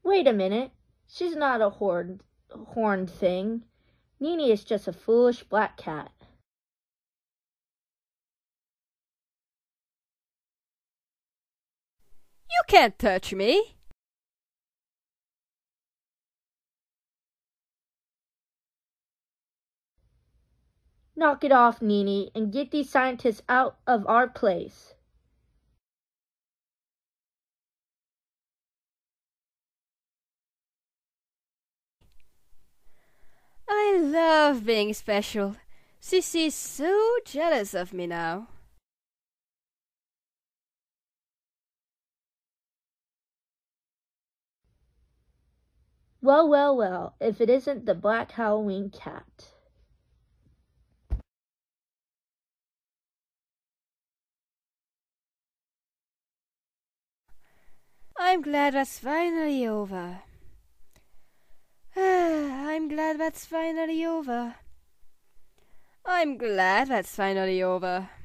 Wait a minute. She's not a horned thing. Nini is just a foolish black cat. You can't touch me. Knock it off, Nini, and get these scientists out of our place. I love being special. Sissy's so jealous of me now. Well, well, well, if it isn't the Black Halloween cat. I'm glad that's finally over. I'm glad that's finally over. I'm glad that's finally over.